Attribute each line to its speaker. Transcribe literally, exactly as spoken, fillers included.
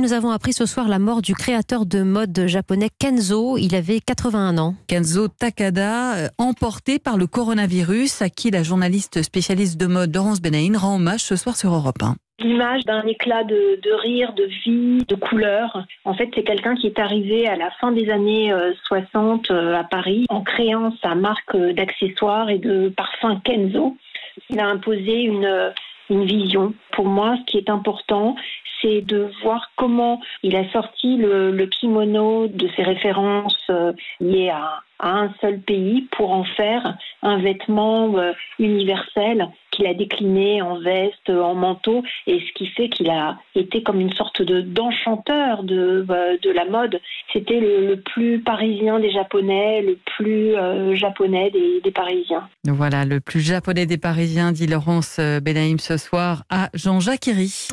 Speaker 1: nous avons appris ce soir la mort du créateur de mode japonais Kenzo. Il avait quatre-vingt-un ans.
Speaker 2: Kenzo Takada, emporté par le coronavirus, à qui la journaliste spécialiste de mode Laurence Benaïm rend hommage ce soir sur Europe un.
Speaker 3: L'image d'un éclat de, de rire, de vie, de couleur. En fait, c'est quelqu'un qui est arrivé à la fin des années soixante à Paris en créant sa marque d'accessoires et de parfums Kenzo. Il a imposé une, une vision. Pour moi, ce qui est important, c'est de voir comment il a sorti le, le kimono de ses références liées à, à un seul pays pour en faire un vêtement euh, universel qu'il a décliné en veste, en manteau, et ce qui fait qu'il a été comme une sorte de d'enchanteur de, euh, de la mode. C'était le, le plus parisien des Japonais, le plus euh, japonais des, des Parisiens.
Speaker 2: Voilà, le plus japonais des Parisiens, dit Laurence Benaïm ce soir à Jean-Jacques Herry.